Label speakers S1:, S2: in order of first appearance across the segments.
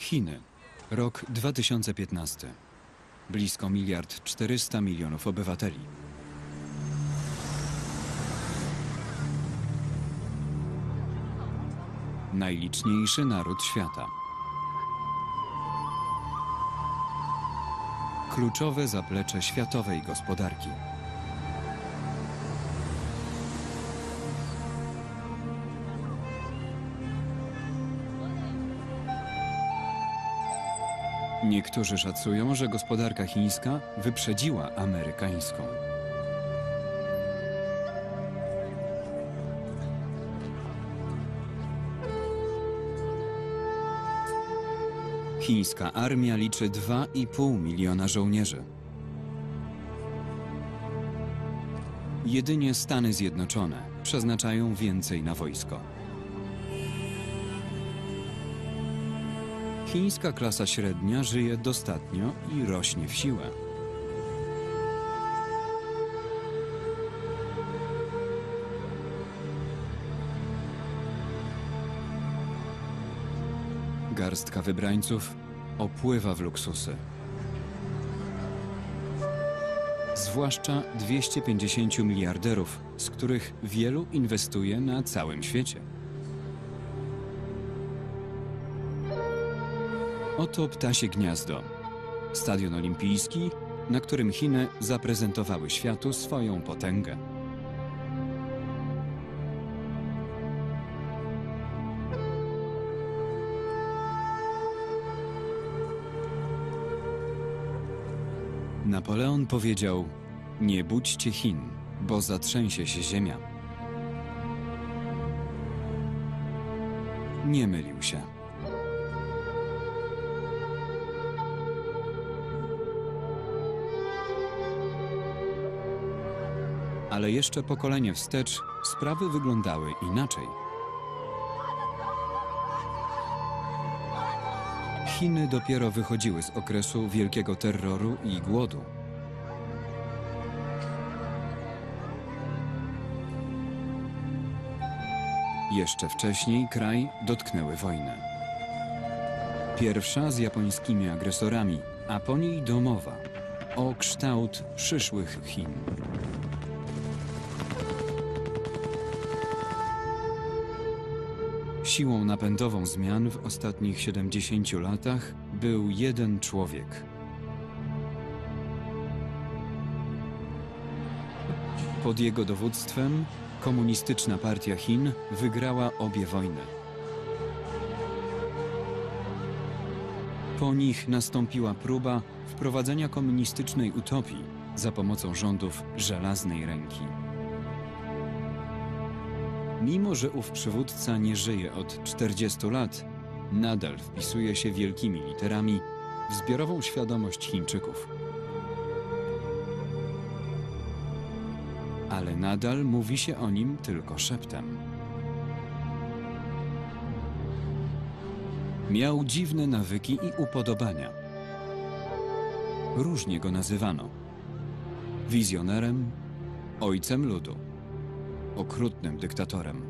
S1: Chiny. Rok 2015. Blisko 1,4 miliarda obywateli. Najliczniejszy naród świata. Kluczowe zaplecze światowej gospodarki. Niektórzy szacują, że gospodarka chińska wyprzedziła amerykańską. Chińska armia liczy 2,5 miliona żołnierzy. Jedynie Stany Zjednoczone przeznaczają więcej na wojsko. Chińska klasa średnia żyje dostatnio i rośnie w siłę. Garstka wybrańców opływa w luksusy. Zwłaszcza 250 miliarderów, z których wielu inwestuje na całym świecie. Oto ptasie gniazdo. Stadion olimpijski, na którym Chiny zaprezentowały światu swoją potęgę. Napoleon powiedział: nie budźcie Chin, bo zatrzęsie się ziemia. Nie mylił się. Ale jeszcze pokolenie wstecz sprawy wyglądały inaczej. Chiny dopiero wychodziły z okresu wielkiego terroru i głodu. Jeszcze wcześniej kraj dotknęły wojny. Pierwsza z japońskimi agresorami, a po niej domowa, o kształt przyszłych Chin. Siłą napędową zmian w ostatnich 70 latach był jeden człowiek. Pod jego dowództwem Komunistyczna Partia Chin wygrała obie wojny. Po nich nastąpiła próba wprowadzenia komunistycznej utopii za pomocą rządów żelaznej ręki. Mimo że ów przywódca nie żyje od 40 lat, nadal wpisuje się wielkimi literami w zbiorową świadomość Chińczyków. Ale nadal mówi się o nim tylko szeptem. Miał dziwne nawyki i upodobania. Różnie go nazywano. Wizjonerem, ojcem ludu, okrutnym dyktatorem.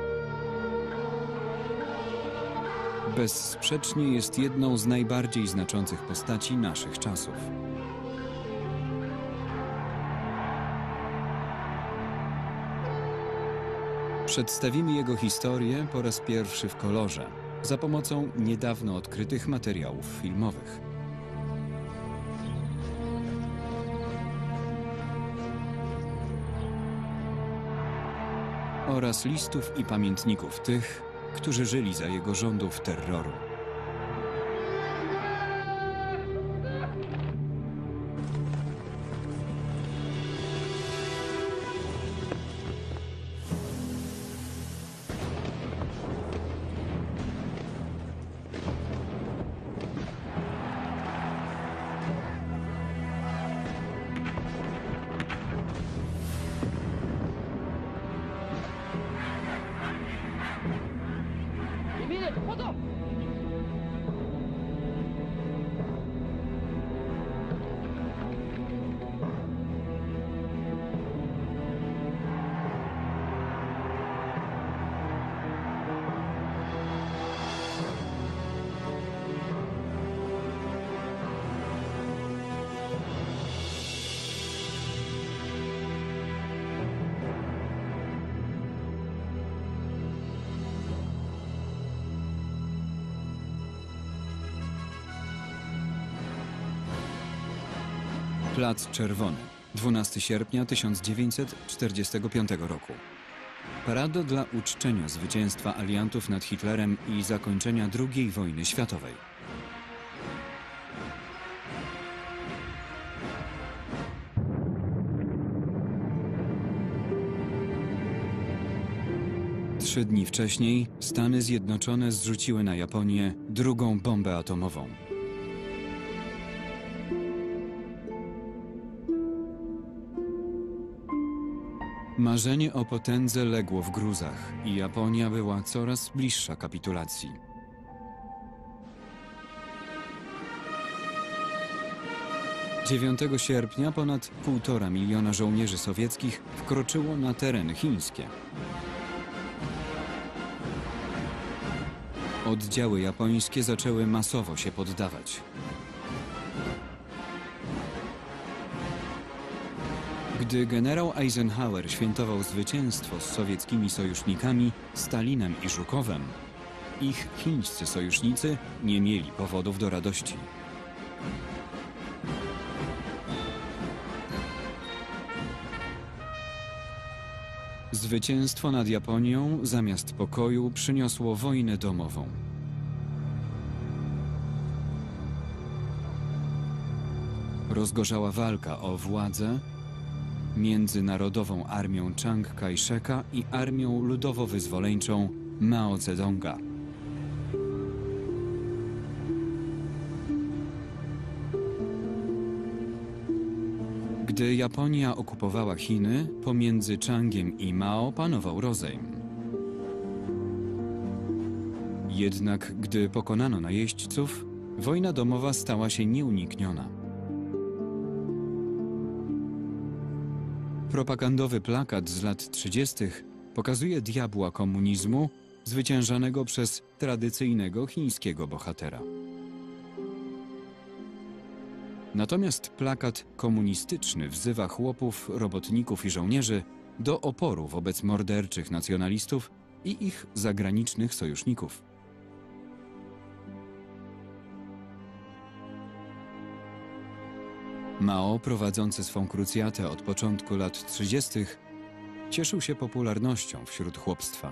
S1: Bezsprzecznie jest jedną z najbardziej znaczących postaci naszych czasów. Przedstawimy jego historię po raz pierwszy w kolorze, za pomocą niedawno odkrytych materiałów filmowych. Oraz listów i pamiętników tych, którzy żyli za jego rządów terroru. Plac Czerwony, 12 sierpnia 1945 roku. Parada dla uczczenia zwycięstwa aliantów nad Hitlerem i zakończenia II wojny światowej. Trzy dni wcześniej Stany Zjednoczone zrzuciły na Japonię drugą bombę atomową. Marzenie o potędze legło w gruzach i Japonia była coraz bliższa kapitulacji. Dziewiątego sierpnia ponad 1,5 miliona żołnierzy sowieckich wkroczyło na tereny chińskie. Oddziały japońskie zaczęły masowo się poddawać. Gdy generał Eisenhower świętował zwycięstwo z sowieckimi sojusznikami Stalinem i Żukowem, ich chińscy sojusznicy nie mieli powodów do radości. Zwycięstwo nad Japonią zamiast pokoju przyniosło wojnę domową. Rozgorzała walka o władzę między Narodową Armią Chiang Kai-sheka i Armią Ludowo-Wyzwoleńczą Mao Zedonga. Gdy Japonia okupowała Chiny, pomiędzy Chiangiem i Mao panował rozejm. Jednak gdy pokonano najeźdźców, wojna domowa stała się nieunikniona. Propagandowy plakat z lat 30. pokazuje diabła komunizmu zwyciężanego przez tradycyjnego chińskiego bohatera. Natomiast plakat komunistyczny wzywa chłopów, robotników i żołnierzy do oporu wobec morderczych nacjonalistów i ich zagranicznych sojuszników. Mao, prowadzący swą krucjatę od początku lat 30., cieszył się popularnością wśród chłopstwa.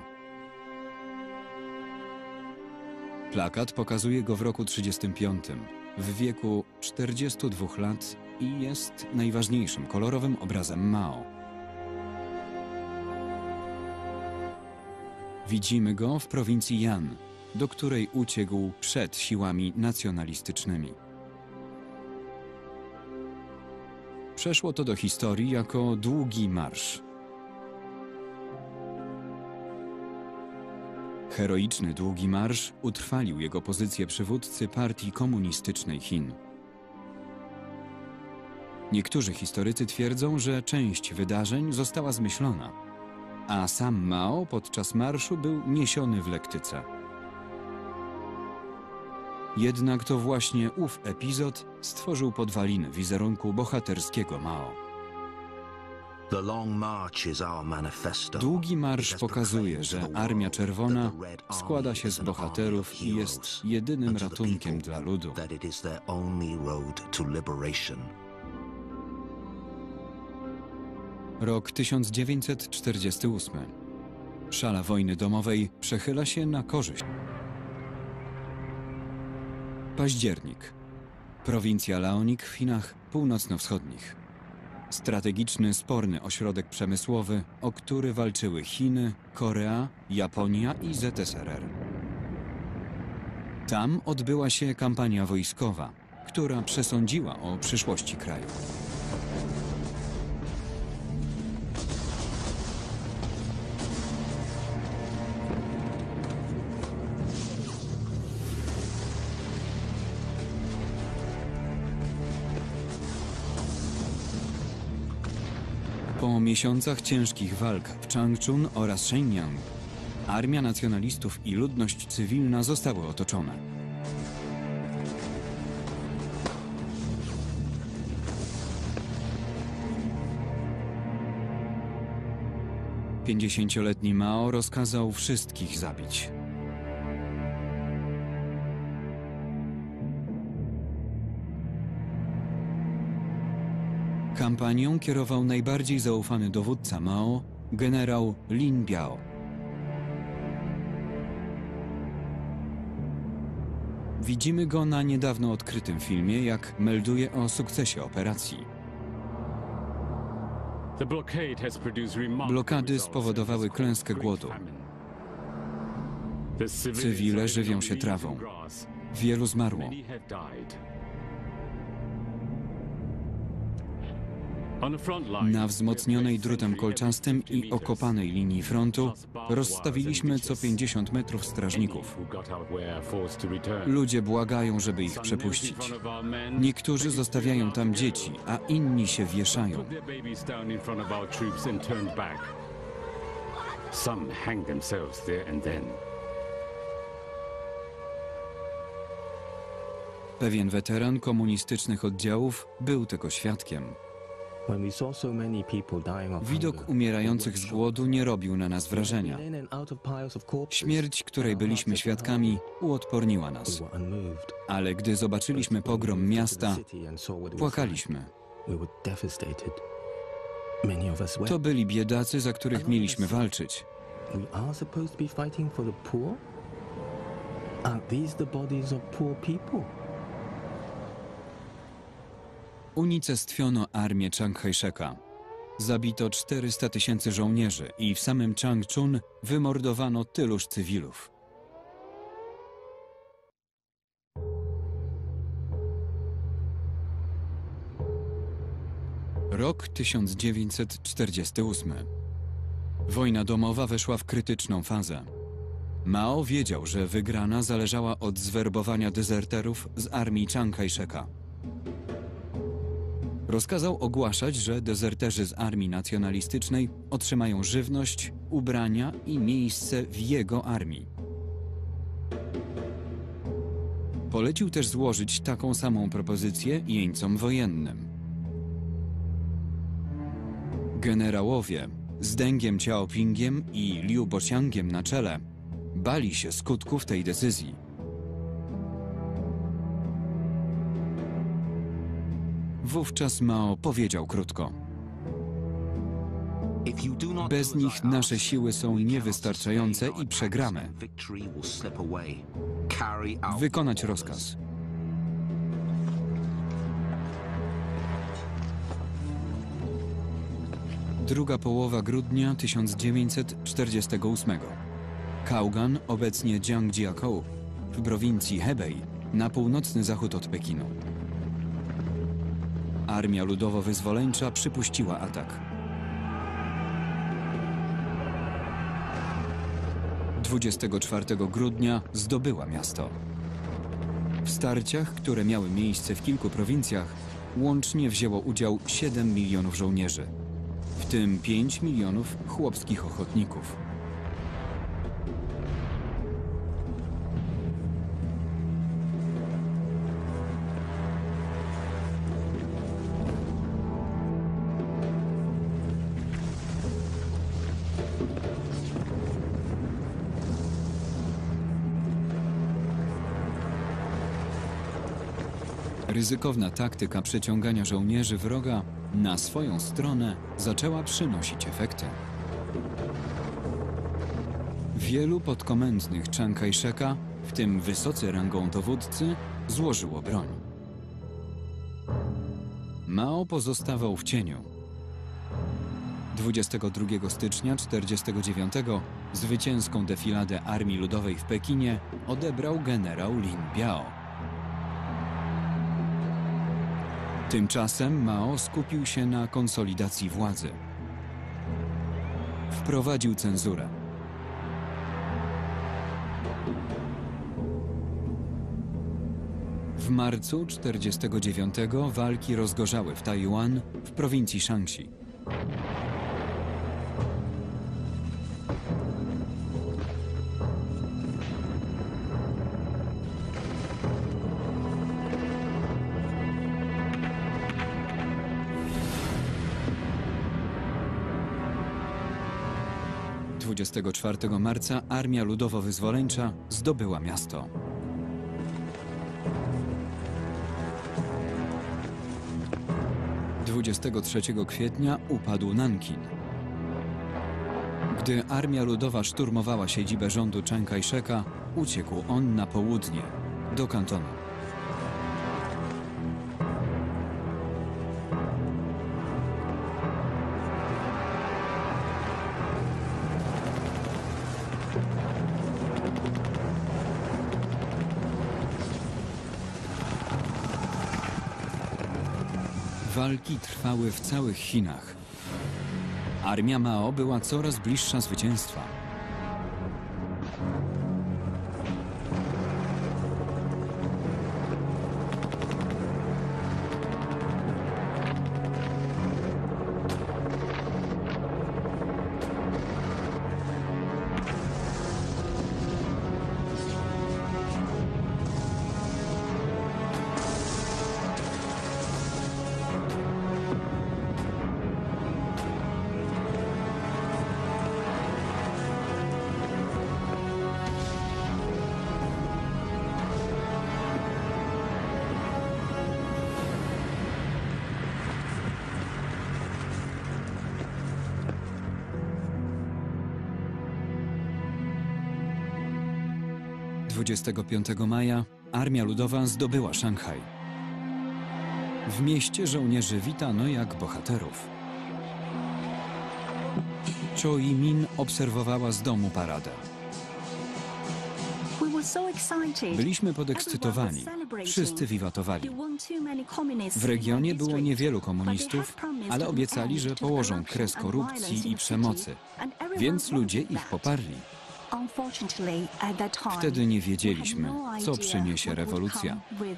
S1: Plakat pokazuje go w roku 35, w wieku 42 lat i jest najważniejszym kolorowym obrazem Mao. Widzimy go w prowincji Yan, do której uciekł przed siłami nacjonalistycznymi. Przeszło to do historii jako Długi Marsz. Heroiczny Długi Marsz utrwalił jego pozycję przywódcy Partii Komunistycznej Chin. Niektórzy historycy twierdzą, że część wydarzeń została zmyślona, a sam Mao podczas marszu był niesiony w lektyce. Jednak to właśnie ów epizod stworzył podwaliny wizerunku bohaterskiego Mao. Długi Marsz pokazuje, że Armia Czerwona składa się z bohaterów i jest jedynym ratunkiem dla ludu. Rok 1948. Szala wojny domowej przechyla się na korzyść. Październik. Prowincja Laonik w Chinach północno-wschodnich. Strategiczny, sporny ośrodek przemysłowy, o który walczyły Chiny, Korea, Japonia i ZSRR. Tam odbyła się kampania wojskowa, która przesądziła o przyszłości kraju. Po miesiącach ciężkich walk w Changchun oraz Shenyang, armia nacjonalistów i ludność cywilna zostały otoczone. Pięćdziesięcioletni Mao rozkazał wszystkich zabić. Kampanią kierował najbardziej zaufany dowódca Mao, generał Lin Biao. Widzimy go na niedawno odkrytym filmie, jak melduje o sukcesie operacji. Blokady spowodowały klęskę głodu. Cywile żywią się trawą. Wielu zmarło. Na wzmocnionej drutem kolczastym i okopanej linii frontu rozstawiliśmy co 50 metrów strażników. Ludzie błagają, żeby ich przepuścić. Niektórzy zostawiają tam dzieci, a inni się wieszają. Pewien weteran komunistycznych oddziałów był tego świadkiem. Widok umierających z głodu nie robił na nas wrażenia. Śmierć, której byliśmy świadkami, uodporniła nas. Ale gdy zobaczyliśmy pogrom miasta, płakaliśmy. To byli biedacy, za których mieliśmy walczyć. Unicestwiono armię Chiang Kai-sheka. Zabito 400 000 żołnierzy i w samym Changchun wymordowano tyluż cywilów. Rok 1948. Wojna domowa weszła w krytyczną fazę. Mao wiedział, że wygrana zależała od zwerbowania dezerterów z armii Chiang Kai-sheka. Rozkazał ogłaszać, że dezerterzy z armii nacjonalistycznej otrzymają żywność, ubrania i miejsce w jego armii. Polecił też złożyć taką samą propozycję jeńcom wojennym. Generałowie z Dengiem Xiaopingiem i Liu Boxiangiem na czele bali się skutków tej decyzji. Wówczas Mao powiedział krótko: bez nich nasze siły są niewystarczające i przegramy. Wykonać rozkaz. Druga połowa grudnia 1948. Kaogan, obecnie Jiangjiakou, w prowincji Hebei, na północny zachód od Pekinu. Armia Ludowo-Wyzwoleńcza przypuściła atak. 24 grudnia zdobyła miasto. W starciach, które miały miejsce w kilku prowincjach, łącznie wzięło udział 7 milionów żołnierzy, w tym 5 milionów chłopskich ochotników. Ryzykowna taktyka przeciągania żołnierzy wroga na swoją stronę zaczęła przynosić efekty. Wielu podkomendnych Chiang Kai-sheka, w tym wysocy rangą dowódcy, złożyło broń. Mao pozostawał w cieniu. 22 stycznia 1949 zwycięską defiladę Armii Ludowej w Pekinie odebrał generał Lin Biao. Tymczasem Mao skupił się na konsolidacji władzy. Wprowadził cenzurę. W marcu 1949 walki rozgorzały w Tajwan, w prowincji Shaanxi. Dwudziestego 24 marca Armia Ludowo-Wyzwoleńcza zdobyła miasto. 23 kwietnia upadł Nankin. Gdy Armia Ludowa szturmowała siedzibę rządu Chiang Kai-sheka, uciekł on na południe, do Kantonu. Walki trwały w całych Chinach. Armia Mao była coraz bliższa zwycięstwa. Dwudziestego 25 maja Armia Ludowa zdobyła Szanghaj. W mieście żołnierzy witano jak bohaterów. Cho Yi-min obserwowała z domu paradę. Byliśmy podekscytowani. Wszyscy wiwatowali. W regionie było niewielu komunistów, ale obiecali, że położą kres korupcji i przemocy, więc ludzie ich poparli. Wtedy nie wiedzieliśmy, co przyniesie rewolucja.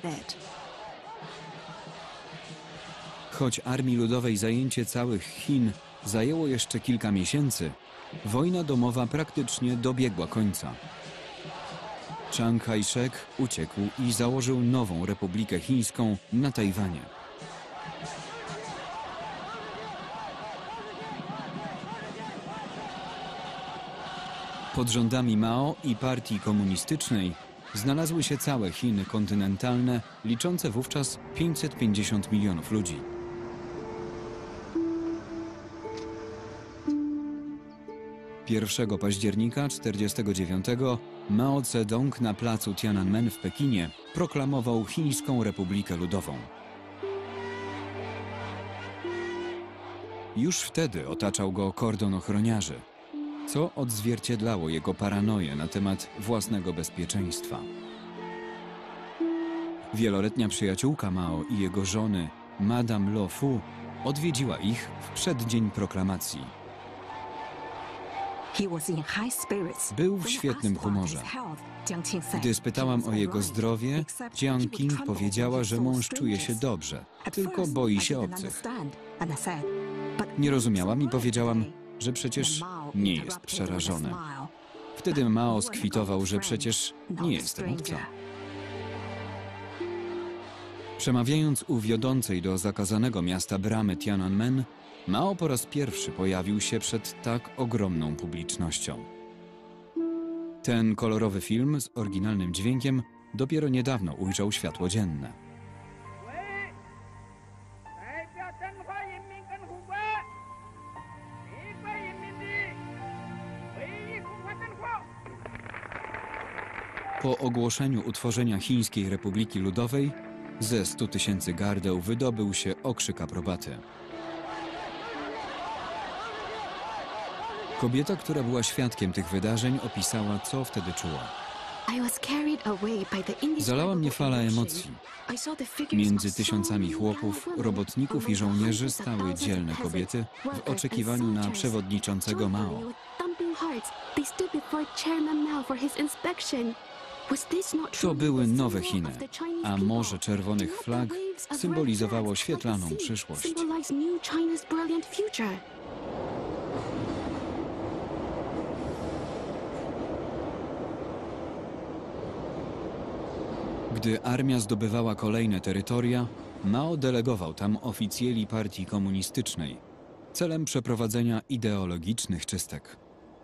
S1: Choć Armii Ludowej zajęcie całych Chin zajęło jeszcze kilka miesięcy, wojna domowa praktycznie dobiegła końca. Chiang Kai-shek uciekł i założył nową Republikę Chińską na Tajwanie. Pod rządami Mao i Partii Komunistycznej znalazły się całe Chiny kontynentalne, liczące wówczas 550 milionów ludzi. Pierwszego października 1949 Mao Tse-tung na placu Tiananmen w Pekinie proklamował Chińską Republikę Ludową. Już wtedy otaczał go kordon ochroniarzy, co odzwierciedlało jego paranoję na temat własnego bezpieczeństwa. Wieloletnia przyjaciółka Mao i jego żony, Madame Lo Fu, odwiedziła ich w przeddzień proklamacji. Był w świetnym humorze. Gdy spytałam o jego zdrowie, Jiang Qing powiedziała, że mąż czuje się dobrze, tylko boi się obcych. Nie rozumiałam i powiedziałam, że przecież nie jest przerażony. Wtedy Mao skwitował, że przecież nie jestem obca. Przemawiając u wiodącej do zakazanego miasta bramy Tiananmen, Mao po raz pierwszy pojawił się przed tak ogromną publicznością. Ten kolorowy film z oryginalnym dźwiękiem dopiero niedawno ujrzał światło dzienne. Po ogłoszeniu utworzenia Chińskiej Republiki Ludowej ze 100 000 gardeł wydobył się okrzyk aprobaty. Kobieta, która była świadkiem tych wydarzeń, opisała, co wtedy czuła. Zalała mnie fala emocji. Między tysiącami chłopów, robotników i żołnierzy stały dzielne kobiety w oczekiwaniu na przewodniczącego Mao. To były nowe Chiny, a Morze Czerwonych Flag symbolizowało świetlaną przyszłość. Gdy armia zdobywała kolejne terytoria, Mao delegował tam oficjeli Partii Komunistycznej celem przeprowadzenia ideologicznych czystek.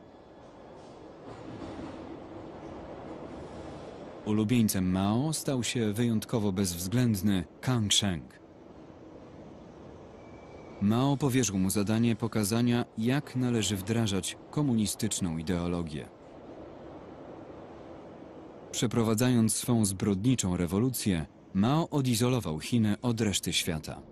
S1: Ulubieńcem Mao stał się wyjątkowo bezwzględny Kang Sheng. Mao powierzył mu zadanie pokazania, jak należy wdrażać komunistyczną ideologię. Przeprowadzając swą zbrodniczą rewolucję, Mao odizolował Chiny od reszty świata.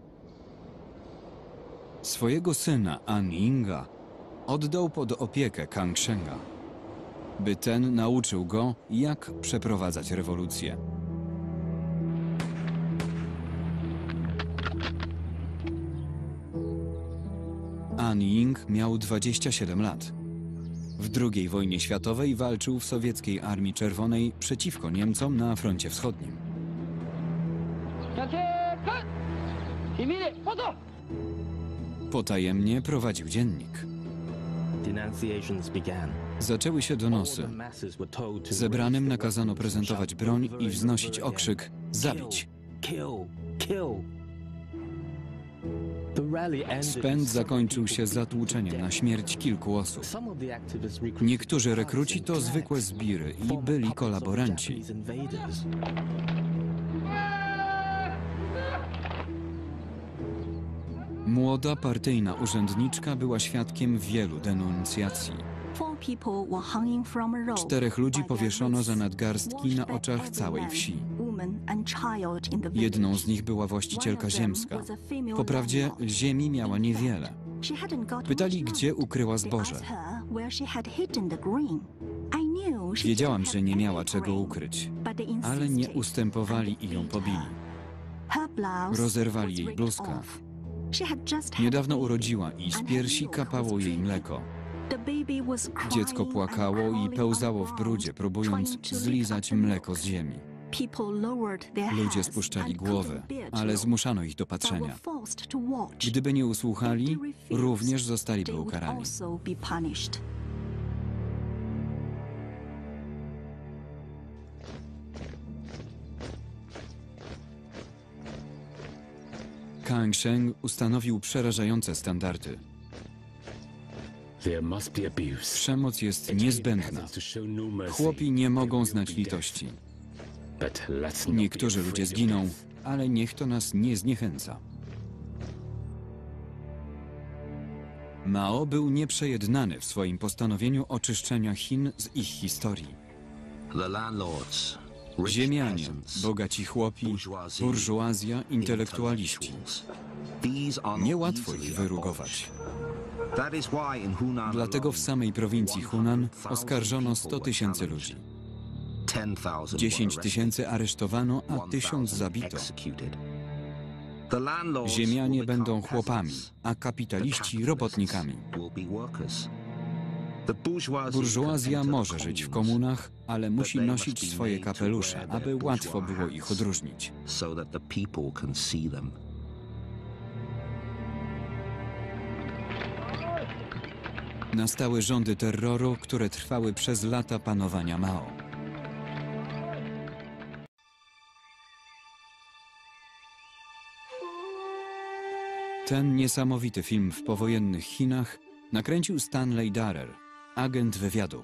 S1: Swojego syna An Yinga oddał pod opiekę Kang Shenga, by ten nauczył go, jak przeprowadzać rewolucję. An Ying miał 27 lat. W II wojnie światowej walczył w sowieckiej Armii Czerwonej przeciwko Niemcom na froncie wschodnim. Potajemnie prowadził dziennik. Zaczęły się donosy. Zebranym nakazano prezentować broń i wznosić okrzyk „Zabić!”. Spęd zakończył się zatłuczeniem na śmierć kilku osób. Niektórzy rekruci to zwykłe zbiry i byli kolaboranci. Młoda partyjna urzędniczka była świadkiem wielu denuncjacji. 4 ludzi powieszono za nadgarstki na oczach całej wsi. Jedną z nich była właścicielka ziemska. Wprawdzie ziemi miała niewiele. Pytali, gdzie ukryła zboże. Wiedziałam, że nie miała czego ukryć, ale nie ustępowali i ją pobili. Rozerwali jej bluzkę. Niedawno urodziła i z piersi kapało jej mleko. Dziecko płakało i pełzało w brudzie, próbując zlizać mleko z ziemi. Ludzie spuszczali głowy, ale zmuszano ich do patrzenia. Gdyby nie usłuchali, również zostaliby ukarani. Kang Sheng ustanowił przerażające standardy. Przemoc jest niezbędna. Chłopi nie mogą znać litości. Niektórzy ludzie zginą, ale niech to nas nie zniechęca. Mao był nieprzejednany w swoim postanowieniu oczyszczenia Chin z ich historii. Ziemianie, bogaci chłopi, burżuazja, intelektualiści. Niełatwo ich wyrugować. Dlatego w samej prowincji Hunan oskarżono 100 000 ludzi. 10 000 aresztowano, a 1000 zabito. Ziemianie będą chłopami, a kapitaliści robotnikami. Burżuazja może żyć w komunach, ale musi nosić swoje kapelusze, aby łatwo było ich odróżnić. Nastały rządy terroru, które trwały przez lata panowania Mao. Ten niesamowity film w powojennych Chinach nakręcił Stanley Darrer, agent wywiadu.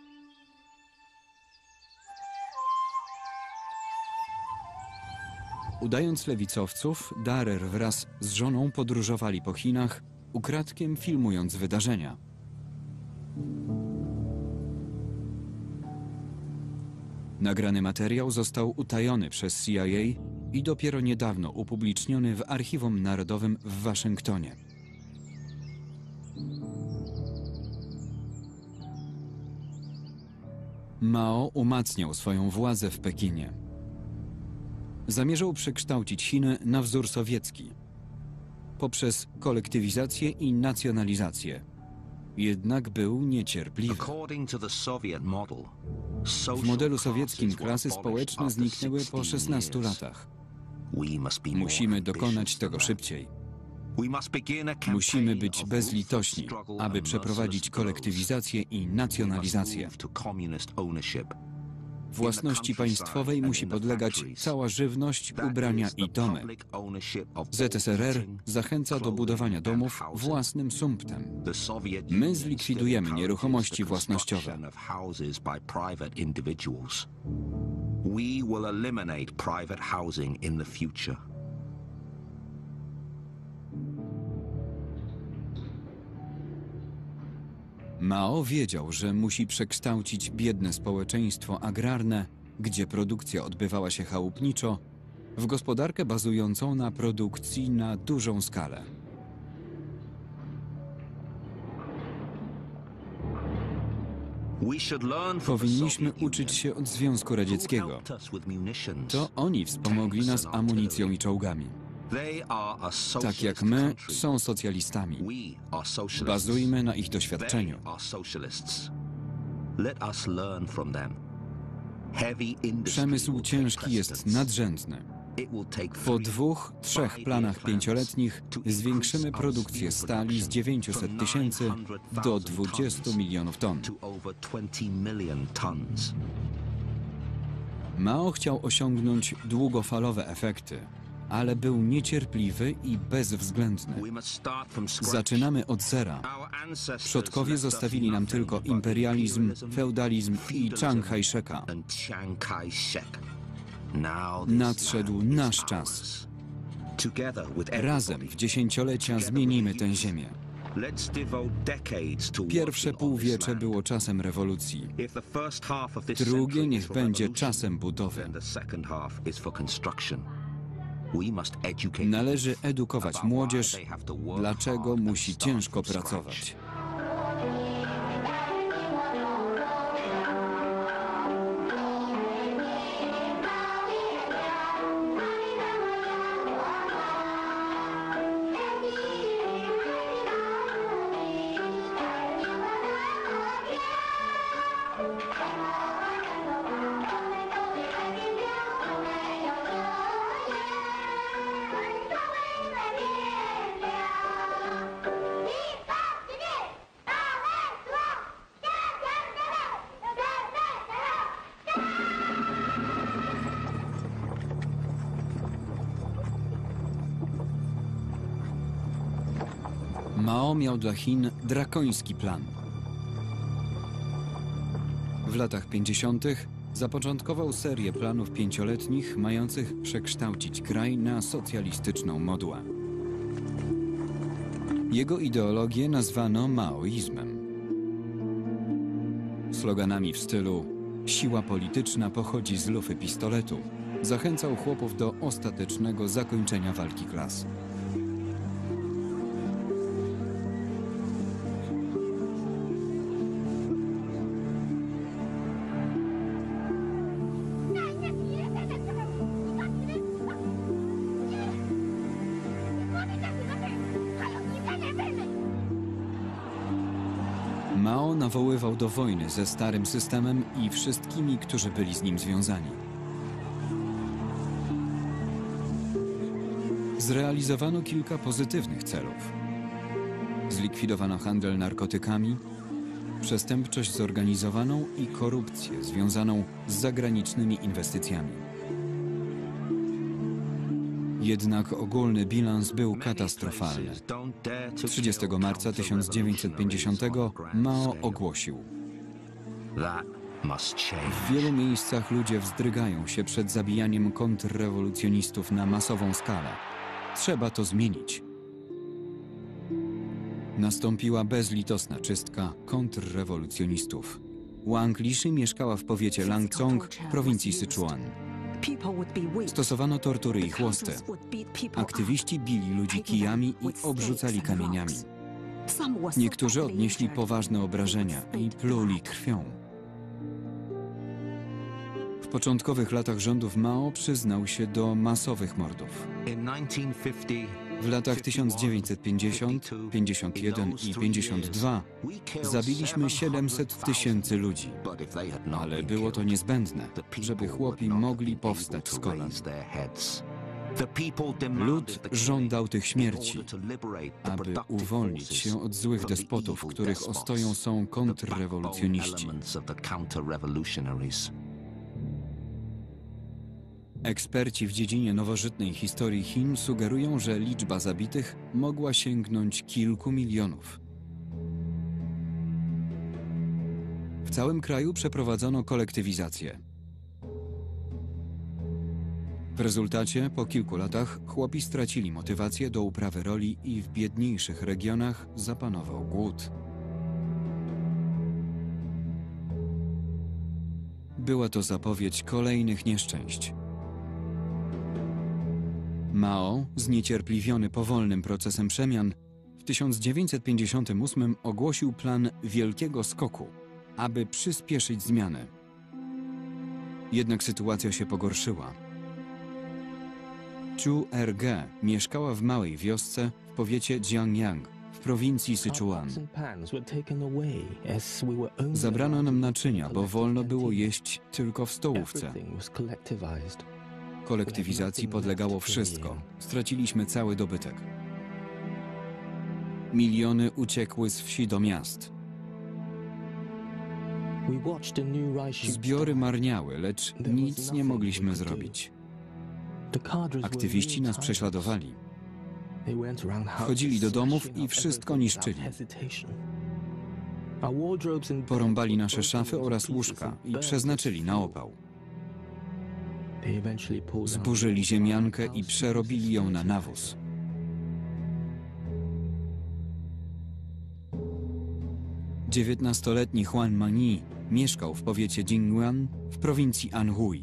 S1: Udając lewicowców, Darrer wraz z żoną podróżowali po Chinach, ukradkiem filmując wydarzenia. Nagrany materiał został utajony przez CIA i dopiero niedawno upubliczniony w Archiwum Narodowym w Waszyngtonie. Mao umacniał swoją władzę w Pekinie. Zamierzał przekształcić Chiny na wzór sowiecki poprzez kolektywizację i nacjonalizację. Jednak był niecierpliwy. W modelu sowieckim klasy społeczne zniknęły po 16 latach. Musimy dokonać tego szybciej. Musimy być bezlitośni, aby przeprowadzić kolektywizację i nacjonalizację. Własności państwowej musi podlegać cała żywność, ubrania i domy. ZSRR zachęca do budowania domów własnym sumptem. My zlikwidujemy nieruchomości własnościowe. We will eliminate private housing in the future. Mao wiedział, że musi przekształcić biedne społeczeństwo agrarne, gdzie produkcja odbywała się chałupniczo, w gospodarkę bazującą na produkcji na dużą skalę. Powinniśmy uczyć się od Związku Radzieckiego. To oni wspomogli nas amunicją i czołgami. Tak jak my, są socjalistami. Bazujmy na ich doświadczeniu. Przemysł ciężki jest nadrzędny. Po 2-3 planach 5-letnich zwiększymy produkcję stali z 900 000 do 20 milionów ton. Mao chciał osiągnąć długofalowe efekty, ale był niecierpliwy i bezwzględny. Zaczynamy od zera. Przodkowie zostawili nam tylko imperializm, feudalizm i Chiang Kai-sheka. Nadszedł nasz czas. Razem w dziesięciolecia zmienimy tę ziemię. Pierwsze półwiecze było czasem rewolucji. Drugie niech będzie czasem budowy. Należy edukować młodzież, dlaczego musi ciężko pracować. Mao miał dla Chin drakoński plan. W latach 50. zapoczątkował serię planów 5-letnich mających przekształcić kraj na socjalistyczną modłę. Jego ideologię nazwano maoizmem. Sloganami w stylu „siła polityczna pochodzi z lufy pistoletu” zachęcał chłopów do ostatecznego zakończenia walki klas. Mao nawoływał do wojny ze starym systemem i wszystkimi, którzy byli z nim związani. Zrealizowano kilka pozytywnych celów. Zlikwidowano handel narkotykami, przestępczość zorganizowaną i korupcję związaną z zagranicznymi inwestycjami. Jednak ogólny bilans był katastrofalny. 30 marca 1950 Mao ogłosił: w wielu miejscach ludzie wzdrygają się przed zabijaniem kontrrewolucjonistów na masową skalę. Trzeba to zmienić. Nastąpiła bezlitosna czystka kontrrewolucjonistów. Wang Lishi mieszkała w powiecie Langcong w prowincji Sichuan. Stosowano tortury i chłosty. Aktywiści bili ludzi kijami i obrzucali kamieniami. Niektórzy odnieśli poważne obrażenia i pluli krwią. W początkowych latach rządów Mao przyznał się do masowych mordów. W latach 1950, 51 i 52 zabiliśmy 700 000 ludzi, ale było to niezbędne, żeby chłopi mogli powstać z kolan. Lud żądał tych śmierci, aby uwolnić się od złych despotów, których ostoją są kontrrewolucjoniści. Eksperci w dziedzinie nowożytnej historii Chin sugerują, że liczba zabitych mogła sięgnąć kilku milionów. W całym kraju przeprowadzono kolektywizację. W rezultacie po kilku latach chłopi stracili motywację do uprawy roli i w biedniejszych regionach zapanował głód. była to zapowiedź kolejnych nieszczęść. Mao, zniecierpliwiony powolnym procesem przemian, w 1958 ogłosił plan Wielkiego Skoku, aby przyspieszyć zmiany. Jednak sytuacja się pogorszyła. Chu Er-ge mieszkała w małej wiosce w powiecie Jiangyang w prowincji Sichuan. Zabrano nam naczynia, bo wolno było jeść tylko w stołówce. Kolektywizacji podlegało wszystko. Straciliśmy cały dobytek. Miliony uciekły z wsi do miast. Zbiory marniały, lecz nic nie mogliśmy zrobić. Aktywiści nas prześladowali. Wchodzili do domów i wszystko niszczyli. Porąbali nasze szafy oraz łóżka i przeznaczyli na opał. Zburzyli ziemiankę i przerobili ją na nawóz. Dziewiętnastoletni Huan Mani mieszkał w powiecie Jingguan w prowincji Anhui.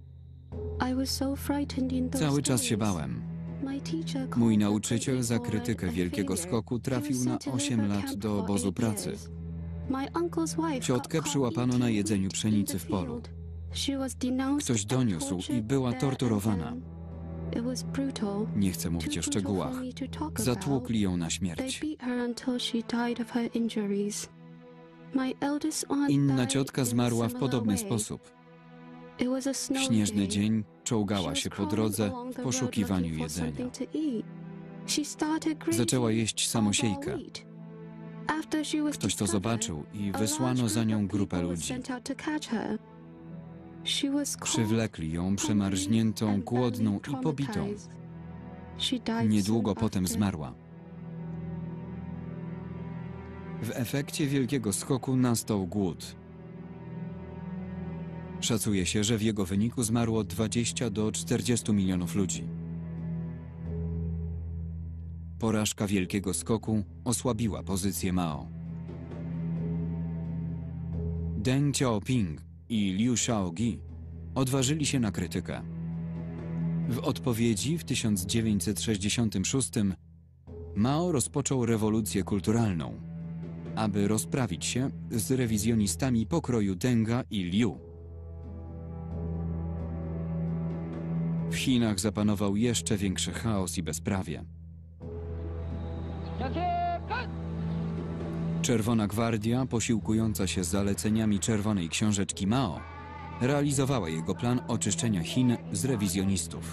S1: Cały czas się bałem. Mój nauczyciel za krytykę Wielkiego Skoku trafił na 8 lat do obozu pracy. Ciotkę przyłapano na jedzeniu pszenicy w polu. Ktoś doniósł i była torturowana. Nie chcę mówić o szczegółach. Zatłukli ją na śmierć. Inna ciotka zmarła w podobny sposób. W śnieżny dzień czołgała się po drodze w poszukiwaniu jedzenia. Zaczęła jeść samosiejkę. Ktoś to zobaczył i wysłano za nią grupę ludzi. Przywlekli ją przemarzniętą, głodną i pobitą. Niedługo potem zmarła. W efekcie Wielkiego Skoku nastał głód. Szacuje się, że w jego wyniku zmarło 20 do 40 milionów ludzi. Porażka Wielkiego Skoku osłabiła pozycję Mao. Deng Xiaoping i Liu Shaoqi odważyli się na krytykę. W odpowiedzi w 1966 Mao rozpoczął rewolucję kulturalną, aby rozprawić się z rewizjonistami pokroju Denga i Liu. W Chinach zapanował jeszcze większy chaos i bezprawie. Czerwona Gwardia, posiłkująca się zaleceniami Czerwonej Książeczki Mao, realizowała jego plan oczyszczenia Chin z rewizjonistów.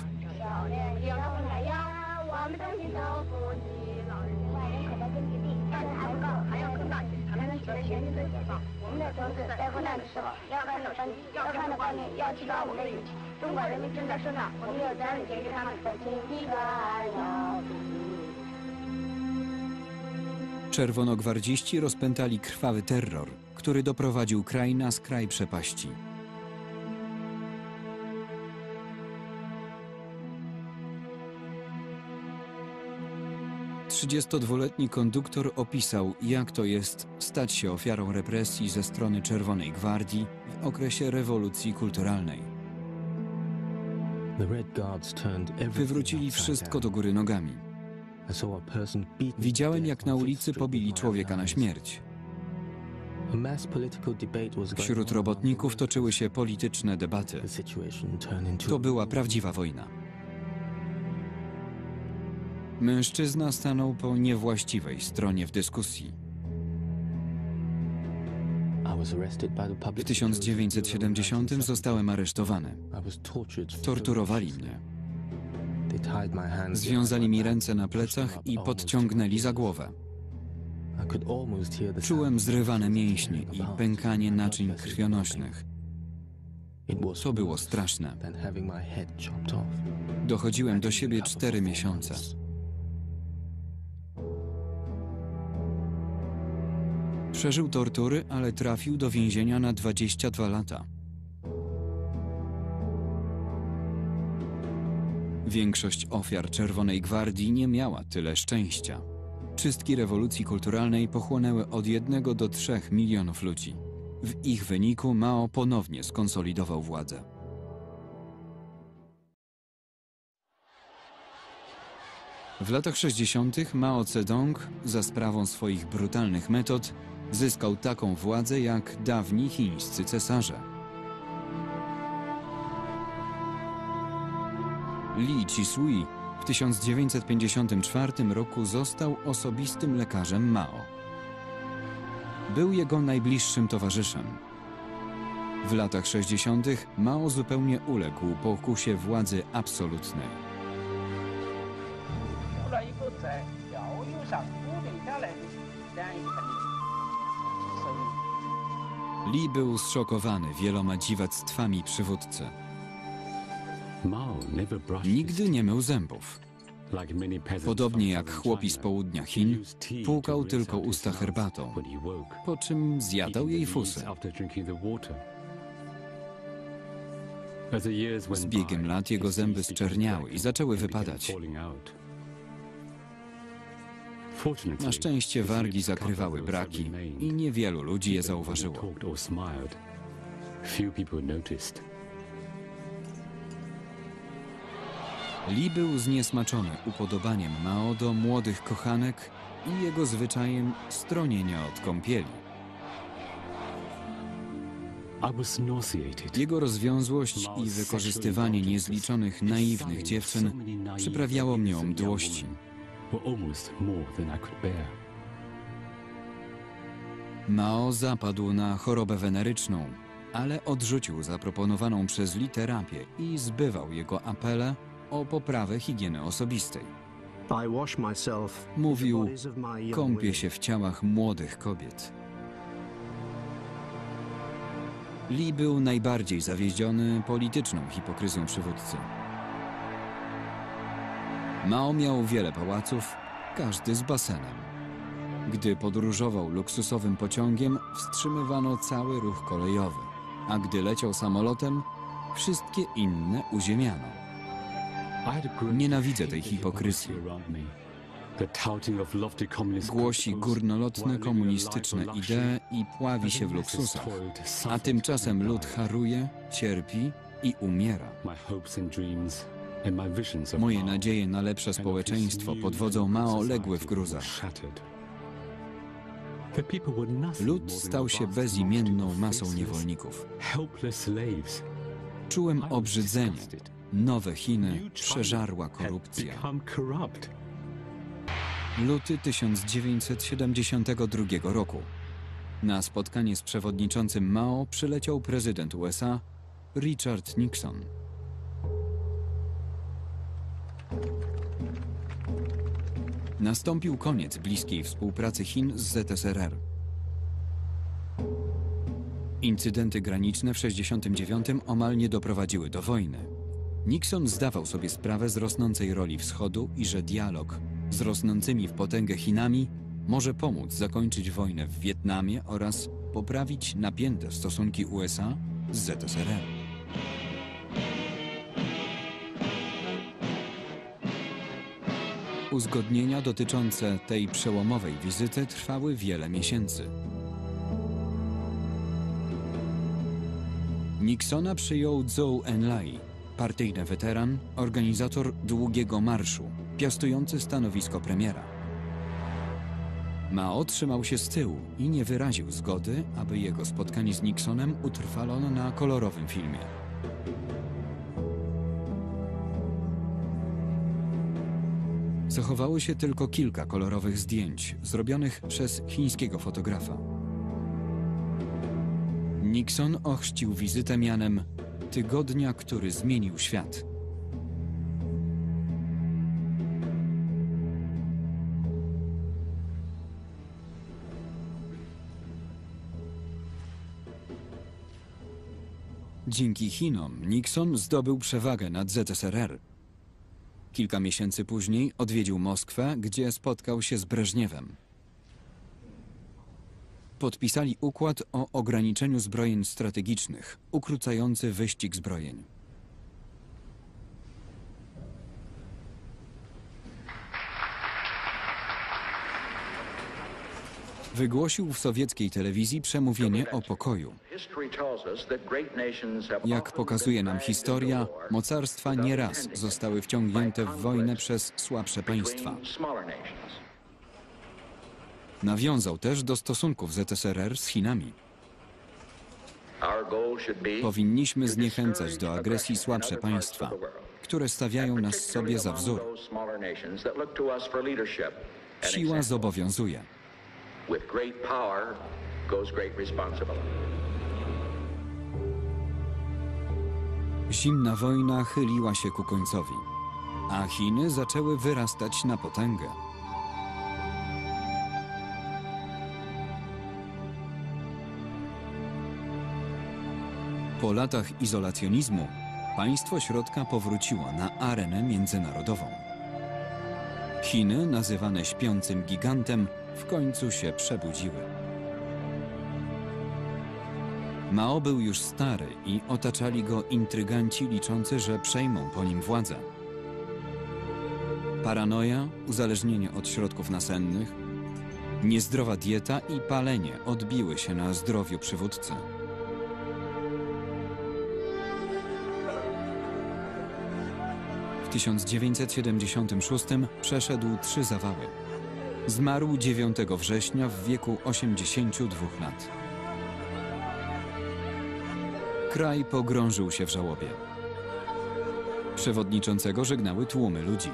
S1: Czerwonogwardziści rozpętali krwawy terror, który doprowadził kraj na skraj przepaści. Trzydziestodwuletni konduktor opisał, jak to jest stać się ofiarą represji ze strony Czerwonej Gwardii w okresie rewolucji kulturalnej. Wywrócili wszystko do góry nogami. Widziałem, jak na ulicy pobili człowieka na śmierć. Wśród robotników toczyły się polityczne debaty. To była prawdziwa wojna. Mężczyzna stanął po niewłaściwej stronie w dyskusji. W 1970 zostałem aresztowany. Torturowali mnie. Związali mi ręce na plecach i podciągnęli za głowę. Czułem zrywane mięśnie i pękanie naczyń krwionośnych. To było straszne. Dochodziłem do siebie 4 miesiące. Przeżył tortury, ale trafił do więzienia na 22 lata. Większość ofiar Czerwonej Gwardii nie miała tyle szczęścia. Czystki rewolucji kulturalnej pochłonęły od 1 do 3 milionów ludzi. W ich wyniku Mao ponownie skonsolidował władzę. W latach 60. Mao Zedong za sprawą swoich brutalnych metod zyskał taką władzę jak dawni chińscy cesarze. Li Qishui w 1954 roku został osobistym lekarzem Mao. Był jego najbliższym towarzyszem. W latach 60. Mao zupełnie uległ pokusie władzy absolutnej. Li był zszokowany wieloma dziwactwami przywódcy. Nigdy nie mył zębów. Podobnie jak chłopi z południa Chin, płukał tylko usta herbatą, po czym zjadał jej fusy. Z biegiem lat jego zęby zczerniały i zaczęły wypadać. Na szczęście wargi zakrywały braki i niewielu ludzi je zauważyło. Li był zniesmaczony upodobaniem Mao do młodych kochanek i jego zwyczajem stronienia od kąpieli. Jego rozwiązłość i wykorzystywanie niezliczonych naiwnych dziewczyn przyprawiało mnie o mdłości. Mao zapadł na chorobę weneryczną, ale odrzucił zaproponowaną przez Li terapię i zbywał jego apele o poprawę higieny osobistej. Mówił, kąpię się w ciałach młodych kobiet. Li był najbardziej zawiedziony polityczną hipokryzją przywódcy. Mao miał wiele pałaców, każdy z basenem. Gdy podróżował luksusowym pociągiem, wstrzymywano cały ruch kolejowy, a gdy leciał samolotem, wszystkie inne uziemiano. Nienawidzę tej hipokryzji. Głosi górnolotne komunistyczne idee i pławi się w luksusach, a tymczasem lud haruje, cierpi i umiera. Moje nadzieje na lepsze społeczeństwo pod wodzą Mao legły w gruzach. Lud stał się bezimienną masą niewolników. Czułem obrzydzenie. Nowe Chiny przeżarła korupcja. Luty 1972 roku. Na spotkanie z przewodniczącym Mao przyleciał prezydent USA Richard Nixon. Nastąpił koniec bliskiej współpracy Chin z ZSRR. Incydenty graniczne w 1969 omal nie doprowadziły do wojny. Nixon zdawał sobie sprawę z rosnącej roli Wschodu i że dialog z rosnącymi w potęgę Chinami może pomóc zakończyć wojnę w Wietnamie oraz poprawić napięte stosunki USA z ZSRR. Uzgodnienia dotyczące tej przełomowej wizyty trwały wiele miesięcy. Nixona przyjął Zhou Enlai, partyjny weteran, organizator Długiego Marszu, piastujący stanowisko premiera. Mao trzymał się z tyłu i nie wyraził zgody, aby jego spotkanie z Nixonem utrwalono na kolorowym filmie. Zachowało się tylko kilka kolorowych zdjęć, zrobionych przez chińskiego fotografa. Nixon ochrzcił wizytę mianem tygodnia, który zmienił świat. Dzięki Chinom Nixon zdobył przewagę nad ZSRR. Kilka miesięcy później odwiedził Moskwę, gdzie spotkał się z Breżniewem. Podpisali układ o ograniczeniu zbrojeń strategicznych, ukrócający wyścig zbrojeń. Wygłosił w sowieckiej telewizji przemówienie o pokoju. Jak pokazuje nam historia, mocarstwa nieraz zostały wciągnięte w wojnę przez słabsze państwa. Nawiązał też do stosunków ZSRR z Chinami. Powinniśmy zniechęcać do agresji słabsze państwa, które stawiają nas sobie za wzór. Siła zobowiązuje. Zimna wojna chyliła się ku końcowi, a Chiny zaczęły wyrastać na potęgę. Po latach izolacjonizmu państwo środka powróciło na arenę międzynarodową. Chiny, nazywane śpiącym gigantem, w końcu się przebudziły. Mao był już stary i otaczali go intryganci liczący, że przejmą po nim władzę. Paranoja, uzależnienie od środków nasennych, niezdrowa dieta i palenie odbiły się na zdrowiu przywódcy. W 1976 przeszedł 3 zawały. Zmarł 9 września w wieku 82 lat. Kraj pogrążył się w żałobie. Przewodniczącego żegnały tłumy ludzi.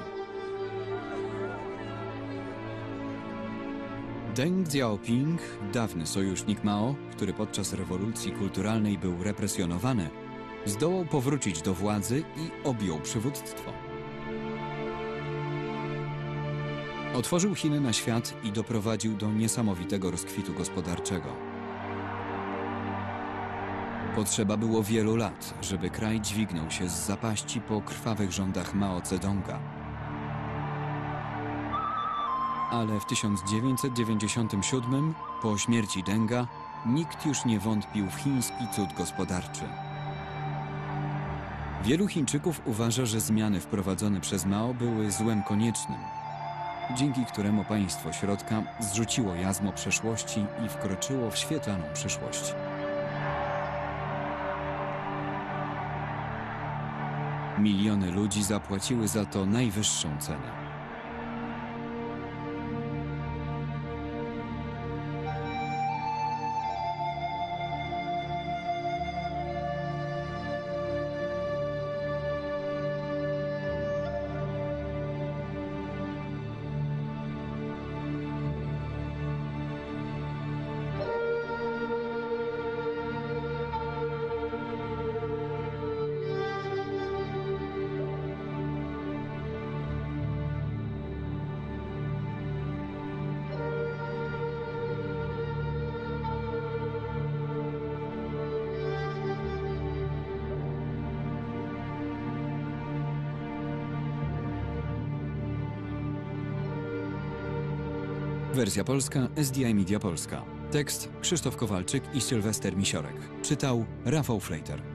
S1: Deng Xiaoping, dawny sojusznik Mao, który podczas rewolucji kulturalnej był represjonowany, zdołał powrócić do władzy i objął przywództwo. Otworzył Chiny na świat i doprowadził do niesamowitego rozkwitu gospodarczego. Potrzeba było wielu lat, żeby kraj dźwignął się z zapaści po krwawych rządach Mao Zedonga. Ale w 1997, po śmierci Denga, nikt już nie wątpił w chiński cud gospodarczy. Wielu Chińczyków uważa, że zmiany wprowadzone przez Mao były złem koniecznym, dzięki któremu państwo środka zrzuciło jarzmo przeszłości i wkroczyło w świetlaną przyszłość. Miliony ludzi zapłaciły za to najwyższą cenę. Wersja polska SDI Media Polska. Tekst Krzysztof Kowalczyk i Sylwester Misiorek. Czytał Rafał Flejter.